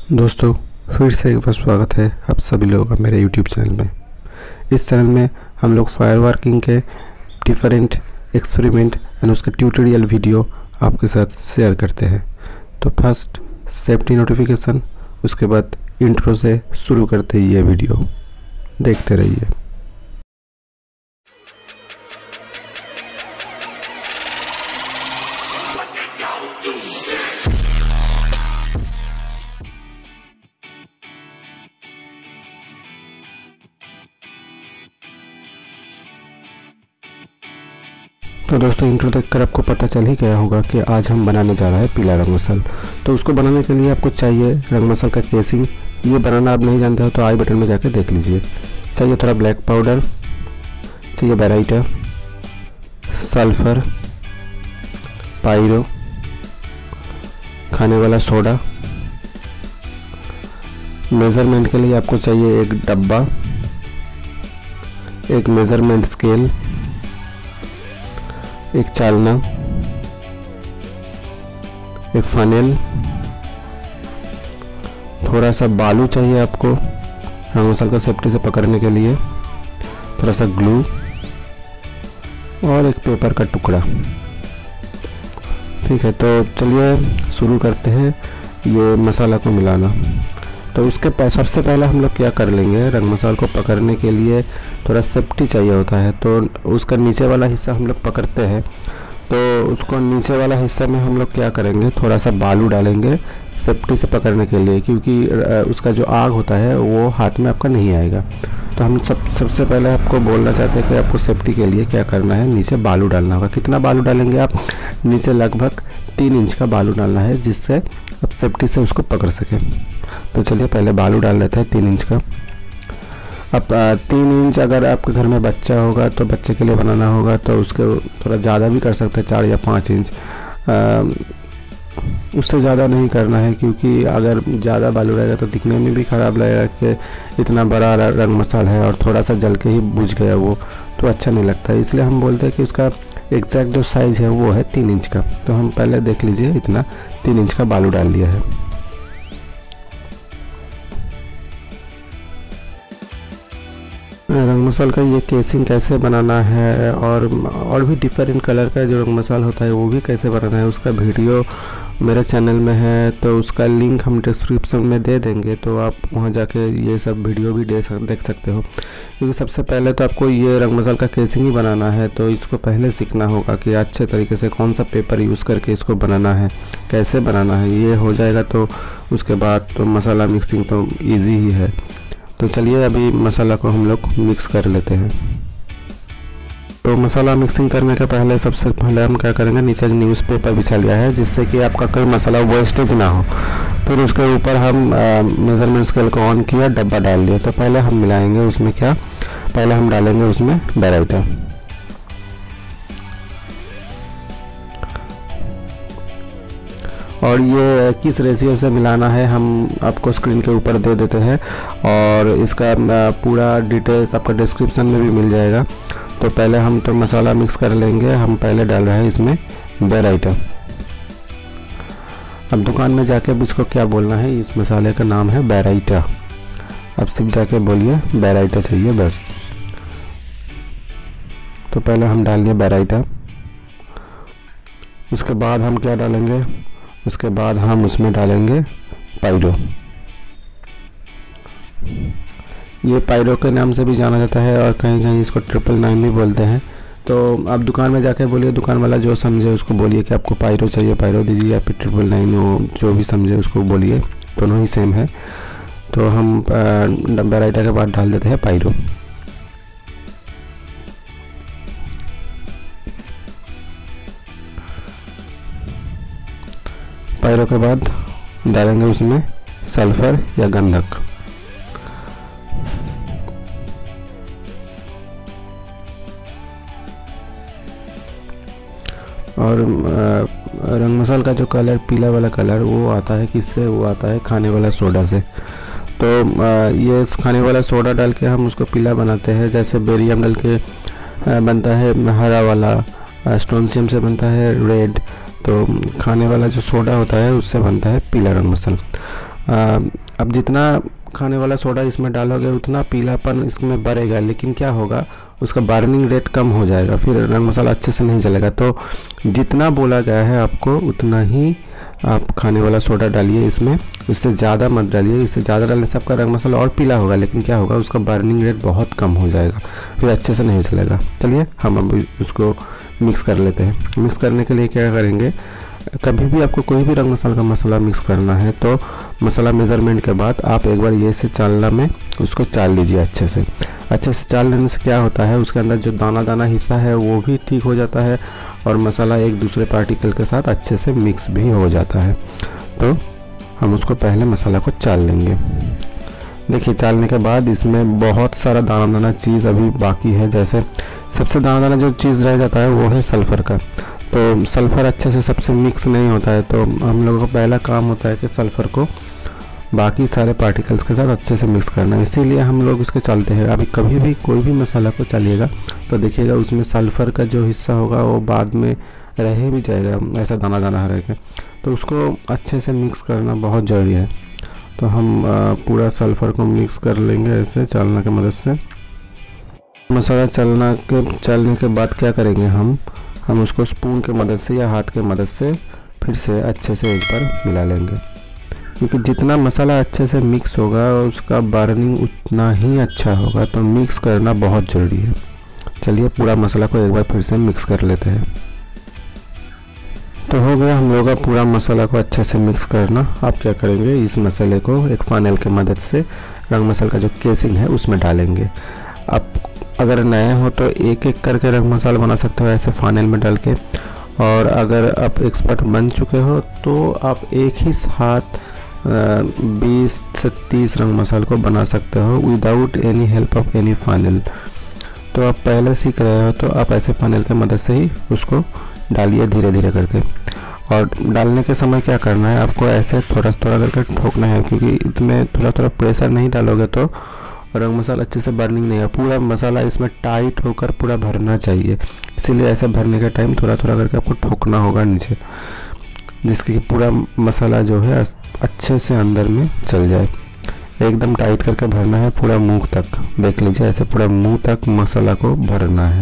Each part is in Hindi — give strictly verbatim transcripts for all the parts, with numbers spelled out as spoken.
दोस्तों, फिर से एक बार स्वागत है आप सभी लोगों का मेरे यूट्यूब चैनल में। इस चैनल में हम लोग फायर वर्किंग के डिफरेंट एक्सपेरिमेंट एंड उसका ट्यूटोरियल वीडियो आपके साथ शेयर करते हैं। तो फर्स्ट सेफ्टी नोटिफिकेशन, उसके बाद इंट्रो से शुरू करते ही ये वीडियो देखते रहिए। तो दोस्तों, इंट्रो देखकर आपको पता चल ही गया होगा कि आज हम बनाने जा रहे हैं पीला रंग मसाल। तो उसको बनाने के लिए आपको चाहिए रंग मसाल का केसिंग। ये बनाना आप नहीं जानते हो तो आई बटन में जाकर देख लीजिए। चाहिए थोड़ा ब्लैक पाउडर, चाहिए बेराइटा, सल्फर, पायरो, खाने वाला सोडा। मेज़रमेंट के लिए आपको चाहिए एक डब्बा, एक मेज़रमेंट स्केल, एक चालना, एक फनेल, थोड़ा सा बालू चाहिए आपको रंग मसाल का सेफ्टी से पकड़ने के लिए, थोड़ा सा ग्लू और एक पेपर का टुकड़ा। ठीक है, तो चलिए शुरू करते हैं ये मसाला को मिलाना। तो उसके पह, सबसे पहले हम लोग क्या कर लेंगे, रंग मसाल को पकड़ने के लिए थोड़ा सेफ्टी चाहिए होता है। तो उसका नीचे वाला हिस्सा हम लोग पकड़ते हैं, तो उसको नीचे वाला हिस्सा में हम लोग क्या करेंगे, थोड़ा सा बालू डालेंगे सेफ्टी से पकड़ने के लिए, क्योंकि उसका जो आग होता है वो हाथ में आपका नहीं आएगा। तो हम सब सबसे पहले आपको बोलना चाहते हैं कि आपको सेफ्टी के लिए क्या करना है, नीचे बालू डालना होगा। कितना बालू डालेंगे आप, नीचे लगभग तीन इंच का बालू डालना है, जिससे आप सेफ्टी से उसको पकड़ सकें। तो चलिए पहले बालू डाल लेते हैं तीन इंच का। अब तीन इंच अगर आपके घर में बच्चा होगा तो बच्चे के लिए बनाना होगा तो उसके थोड़ा ज़्यादा भी कर सकते हैं, चार या पाँच इंच। उससे ज़्यादा नहीं करना है, क्योंकि अगर ज़्यादा बालू रहेगा तो दिखने में भी ख़राब लगेगा कि इतना बड़ा रंग मसाल है और थोड़ा सा जल के ही बुझ गया वो, तो अच्छा नहीं लगता है। इसलिए हम बोलते हैं कि उसका एग्जैक्ट जो साइज़ है वो है तीन इंच का। तो हम पहले देख लीजिए, इतना तीन इंच का बालू डाल दिया है। रंग मसाल का ये केसिंग कैसे बनाना है और और भी डिफरेंट कलर का जो रंग मसाल होता है वो भी कैसे बनाना है, उसका वीडियो मेरे चैनल में है। तो उसका लिंक हम डिस्क्रिप्शन में दे देंगे, तो आप वहाँ जाके ये सब वीडियो भी दे सक देख सकते हो। क्योंकि सबसे पहले तो आपको ये रंग मसाल का केसिंग ही बनाना है, तो इसको पहले सीखना होगा कि अच्छे तरीके से कौन सा पेपर यूज़ करके इसको बनाना है, कैसे बनाना है। ये हो जाएगा तो उसके बाद तो मसाला मिक्सिंग तो ईजी ही है। तो चलिए अभी मसाला को हम लोग मिक्स कर लेते हैं। तो मसाला मिक्सिंग करने के पहले सबसे पहले हम क्या करेंगे, नीचे न्यूज़पेपर बिछा लिया है, जिससे कि आपका कोई मसाला वेस्टेज ना हो। फिर उसके ऊपर हम मेज़रमेंट स्केल को ऑन किया, डब्बा डाल दिया। तो पहले हम मिलाएंगे उसमें क्या, पहले हम डालेंगे उसमें बेराइटा। और ये किस रेशियो से मिलाना है हम आपको स्क्रीन के ऊपर दे देते हैं, और इसका पूरा डिटेल्स आपका डिस्क्रिप्शन में भी मिल जाएगा। तो पहले हम तो मसाला मिक्स कर लेंगे। हम पहले डाल रहे हैं इसमें बेराइटा। अब दुकान में जाके अब इसको क्या बोलना है, इस मसाले का नाम है बेराइटा। अब सिर्फ जाके बोलिए बेराइटा चाहिए बस। तो पहले हम डाल दिए बेराइटा। उसके बाद हम क्या डालेंगे, उसके बाद हम उसमें डालेंगे पायरो। ये पायरो के नाम से भी जाना जाता है और कहीं कहीं इसको ट्रिपल नाइन भी बोलते हैं। तो आप दुकान में जाके बोलिए, दुकान वाला जो समझे उसको बोलिए कि आपको पायरो चाहिए, पायरो दीजिए, या फिर ट्रिपल नाइन, वो जो भी समझे उसको बोलिए, दोनों ही सेम है। तो हम बेराइटा के बाद डाल देते हैं पायरो। पायरो के बाद डालेंगे उसमें सल्फर या गंधक। और रंग मसाल का जो कलर पीला वाला कलर वो आता है किससे, वो आता है खाने वाला सोडा से। तो ये खाने वाला सोडा डाल के हम उसको पीला बनाते हैं। जैसे बेरियम डाल के बनता है हरा वाला, स्टोनशियम से बनता है रेड। तो खाने वाला जो सोडा होता है उससे बनता है पीला रंग मसाल। अब जितना खाने वाला सोडा इसमें डालोगे उतना पीलापन इसमें बढ़ेगा, लेकिन क्या होगा उसका बर्निंग रेट कम हो जाएगा, फिर रंग मसाला अच्छे से नहीं जलेगा। तो जितना बोला गया है आपको उतना ही आप खाने वाला सोडा डालिए इसमें, उससे ज़्यादा मत डालिए। इससे ज़्यादा डालने से आपका रंग मसाला और पीला होगा, लेकिन क्या होगा उसका बर्निंग रेट बहुत कम हो जाएगा, फिर अच्छे से नहीं जलेगा। चलिए हम अब उसको मिक्स कर लेते हैं। मिक्स करने के लिए क्या करेंगे, कभी भी आपको कोई भी रंग मसाला का मसाला मिक्स करना है तो मसाला मेज़रमेंट के बाद आप एक बार ये से चालना में उसको चाल लीजिए अच्छे से। अच्छे से चाल लेने से क्या होता है उसके अंदर जो दाना दाना हिस्सा है वो भी ठीक हो जाता है और मसाला एक दूसरे पार्टिकल के साथ अच्छे से मिक्स भी हो जाता है। तो हम उसको पहले मसाला को चाल लेंगे। देखिए चालने के बाद इसमें बहुत सारा दाना दाना चीज़ अभी बाकी है। जैसे सबसे दाना दाना जो चीज़ रह जाता है वो है सल्फ़र का। तो सल्फ़र अच्छे से सबसे मिक्स नहीं होता है, तो हम लोगों का पहला काम होता है कि सल्फ़र को बाकी सारे पार्टिकल्स के साथ अच्छे से मिक्स करना, इसीलिए हम लोग इसको चालते हैं। अभी कभी भी कोई भी मसाला को चालिएगा तो देखिएगा उसमें सल्फ़र का जो हिस्सा होगा वो बाद में रह भी जाएगा, ऐसा दाना दाना रह के, तो उसको अच्छे से मिक्स करना बहुत ज़रूरी है। तो हम पूरा सल्फ़र को मिक्स कर लेंगे ऐसे चालना की मदद से। मसाला चलना के चलने के बाद क्या करेंगे हम हम उसको स्पून के मदद से या हाथ के मदद से फिर से अच्छे से एक बार मिला लेंगे, क्योंकि जितना मसाला अच्छे से मिक्स होगा उसका बर्निंग उतना ही अच्छा होगा। तो मिक्स करना बहुत ज़रूरी है। चलिए पूरा मसाला को एक बार फिर से मिक्स कर लेते हैं। तो हो गया हम लोग का पूरा मसाला को अच्छे से मिक्स करना। आप क्या करेंगे, इस मसाले को एक फाइनल के मदद से रंग मसाला का जो केसिंग है उसमें डालेंगे। आप अगर नए हो तो एक एक करके रंग मसाला बना सकते हो ऐसे फाइनल में डाल के, और अगर आप एक्सपर्ट बन चुके हो तो आप एक ही साथ बीस से तीस रंग मसाले को बना सकते हो without any help of any final. तो आप पहले सीख रहे हो तो आप ऐसे फाइनल की मदद से ही उसको डालिए धीरे धीरे करके। और डालने के समय क्या करना है, आपको ऐसे थोड़ा थोड़ा करके ठोकना है, क्योंकि इसमें थोड़ा थोड़ा प्रेशर नहीं डालोगे तो रंग मसाला अच्छे से बर्निंग नहीं है। पूरा मसाला इसमें टाइट होकर पूरा भरना चाहिए, इसीलिए ऐसे भरने के टाइम थोड़ा थोड़ा करके आपको ठोकना होगा नीचे, जिसके कि पूरा मसाला जो है अच्छे से अंदर में चल जाए। एकदम टाइट करके भरना है पूरा मुंह तक। देख लीजिए ऐसे पूरा मुंह तक मसाला को भरना है।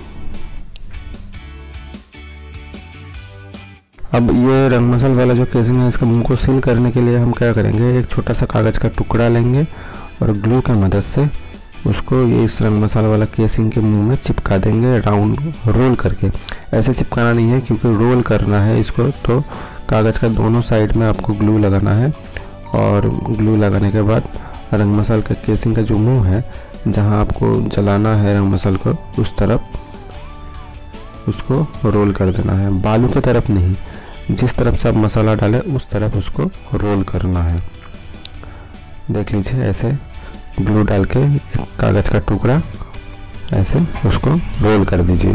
अब ये रंग मसाला वाला जो केसिंग है इसका मुंह को सील करने के लिए हम क्या करेंगे, एक छोटा सा कागज़ का टुकड़ा लेंगे और ग्लू की मदद से उसको ये इस रंग मसाला वाला केसिंग के मुंह में चिपका देंगे, राउंड रोल करके। ऐसे चिपकाना नहीं है क्योंकि रोल करना है इसको, तो कागज़ का दोनों साइड में आपको ग्लू लगाना है। और ग्लू लगाने के बाद रंग मसाला का केसिंग का जो मुंह है, जहां आपको जलाना है रंग मसाला को, उस तरफ उसको रोल कर देना है। बालू की तरफ नहीं, जिस तरफ से आप मसाला डालें उस तरफ उसको रोल करना है। देख लीजिए ऐसे ग्लू डाल के एक कागज़ का टुकड़ा ऐसे उसको रोल कर दीजिए,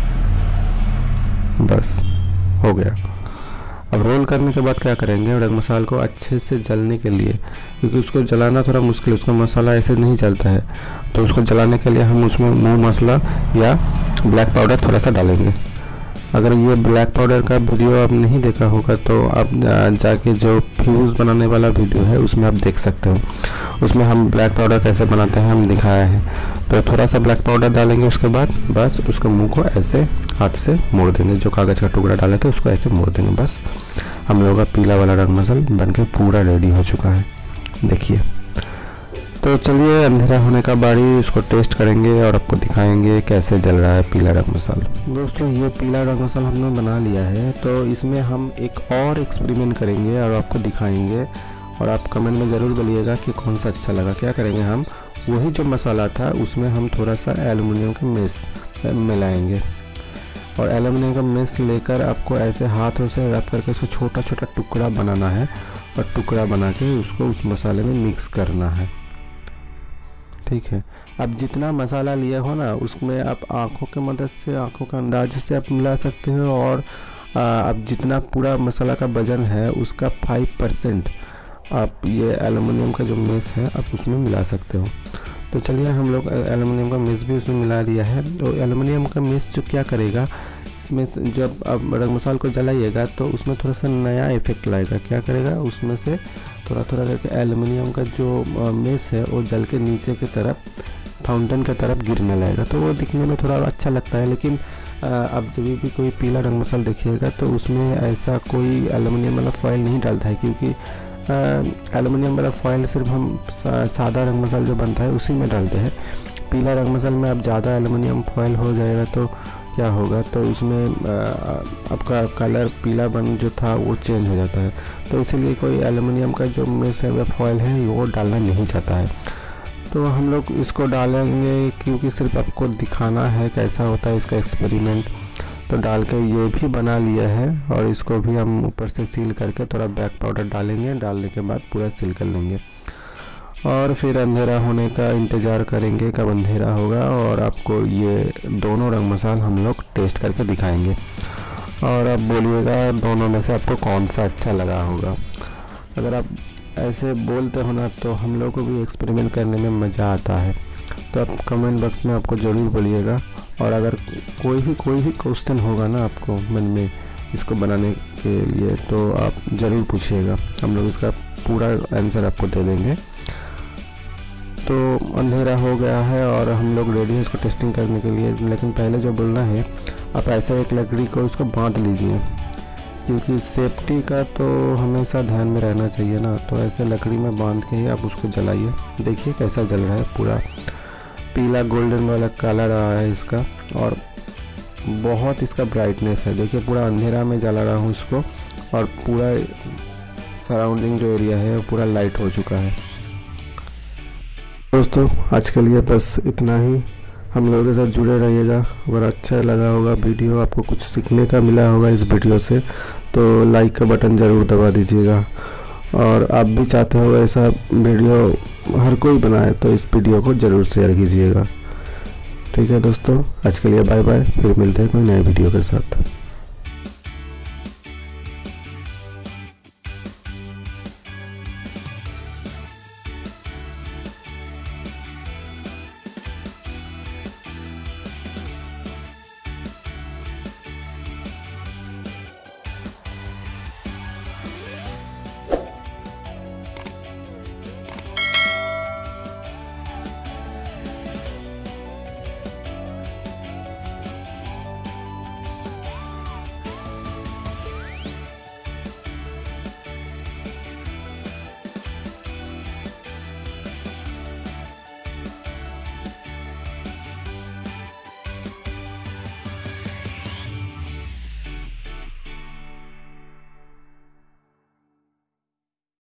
बस हो गया। अब रोल करने के बाद क्या करेंगे, रंग मसाला को अच्छे से जलने के लिए, क्योंकि उसको जलाना थोड़ा मुश्किल है, उसका मसाला ऐसे नहीं जलता है, तो उसको जलाने के लिए हम उसमें मूंग मसाला या ब्लैक पाउडर थोड़ा सा डालेंगे। अगर ये ब्लैक पाउडर का वीडियो आप नहीं देखा होगा तो आप जाके जो फ्यूज़ बनाने वाला वीडियो है उसमें आप देख सकते हो, उसमें हम ब्लैक पाउडर कैसे बनाते हैं हम दिखाया है। तो थोड़ा सा ब्लैक पाउडर डालेंगे, उसके बाद बस उसके मुंह को ऐसे हाथ से मोड़ देंगे, जो कागज़ का टुकड़ा डाले थे उसको ऐसे मोड़ देंगे। बस हम लोगों का पीला वाला रंग मसाला बन के पूरा रेडी हो चुका है, देखिए। तो चलिए अंधेरा होने का बारी, इसको टेस्ट करेंगे और आपको दिखाएंगे कैसे जल रहा है पीला रंग मसाला। दोस्तों ये पीला रंग मसाला हमने बना लिया है, तो इसमें हम एक और एक्सपेरिमेंट करेंगे और आपको दिखाएंगे, और आप कमेंट में ज़रूर बोलिएगा कि कौन सा अच्छा लगा। क्या करेंगे, हम वही जो मसाला था उसमें हम थोड़ा सा एल्युमिनियम का मेस मिलाएंगे, और एल्युमिनियम का मेस लेकर आपको ऐसे हाथों से रब करके उसको छोटा छोटा टुकड़ा बनाना है, और टुकड़ा बना के उसको उस मसाले में मिक्स करना है, ठीक है। अब जितना मसाला लिया हो ना उसमें आप आँखों के मदद से, आँखों का अंदाज से आप मिला सकते हो, और अब जितना पूरा मसाला का वजन है उसका फाइव परसेंट आप ये एल्युमिनियम का जो मेस है आप उसमें मिला सकते हो। तो चलिए हम लोग एल्युमिनियम का मेस भी उसमें मिला दिया है। तो एल्युमिनियम का मेस जो क्या करेगा, इसमें जब आप रंग मसाला को जलाइएगा तो उसमें थोड़ा सा नया इफेक्ट लाएगा। क्या करेगा, उसमें से थोड़ा थोड़ा करके एल्युमिनियम का जो मेस है वो जल के नीचे की तरफ फाउंटेन की तरफ गिरने लगेगा, तो वो दिखने में थोड़ा अच्छा लगता है। लेकिन अब जब भी कोई पीला रंग मसाला देखिएगा तो उसमें ऐसा कोई एल्युमिनियम वाला फॉयल नहीं डालता है, क्योंकि एल्युमिनियम वाला फॉयल सिर्फ हम सा, सादा रंग मसाला जो बनता है उसी में डालते हैं। पीला रंग मसाला में अब ज़्यादा एल्युमिनियम फॉयल हो जाएगा तो क्या होगा, तो उसमें आपका कलर पीला बन जो था वो चेंज हो जाता है। तो इसीलिए कोई एल्युमिनियम का जो मेस है या फॉयल है वो डालना नहीं चाहता है। तो हम लोग इसको डालेंगे क्योंकि सिर्फ आपको दिखाना है कैसा होता है इसका एक्सपेरिमेंट। तो डाल के ये भी बना लिया है और इसको भी हम ऊपर से सील करके थोड़ा बेक पाउडर डालेंगे। डालने के बाद पूरा सील कर लेंगे और फिर अंधेरा होने का इंतज़ार करेंगे कब अंधेरा होगा, और आपको ये दोनों रंग मसाला हम लोग टेस्ट करके दिखाएंगे और अब बोलिएगा दोनों में से आपको कौन सा अच्छा लगा होगा। अगर आप ऐसे बोलते हो ना तो हम लोग को भी एक्सपेरिमेंट करने में मज़ा आता है। तो आप कमेंट बॉक्स में आपको ज़रूर बोलिएगा, और अगर कोई भी कोई भी क्वेश्चन होगा ना आपको मन में इसको बनाने के लिए तो आप ज़रूर पूछिएगा, हम लोग इसका पूरा आंसर आपको दे देंगे। तो अंधेरा हो गया है और हम लोग रेडी है इसको टेस्टिंग करने के लिए। लेकिन पहले जो बोलना है, आप ऐसे एक लकड़ी को इसको बांध लीजिए, क्योंकि सेफ्टी का तो हमेशा ध्यान में रहना चाहिए ना। तो ऐसे लकड़ी में बांध के ही आप उसको जलाइए। देखिए कैसा जल रहा है, पूरा पीला गोल्डन वाला कलर आ रहा है इसका, और बहुत इसका ब्राइटनेस है। देखिए पूरा अंधेरा में जला रहा हूँ इसको, और पूरा सराउंडिंग जो एरिया है वो पूरा लाइट हो चुका है। दोस्तों आज के लिए बस इतना ही। हम लोगों के साथ जुड़े रहिएगा। अगर अच्छा लगा होगा वीडियो, आपको कुछ सीखने का मिला होगा इस वीडियो से, तो लाइक का बटन ज़रूर दबा दीजिएगा। और आप भी चाहते हो ऐसा वीडियो हर कोई बनाए तो इस वीडियो को ज़रूर शेयर कीजिएगा। ठीक है दोस्तों, आज के लिए बाय बाय, फिर मिलते हैं कोई नए वीडियो के साथ।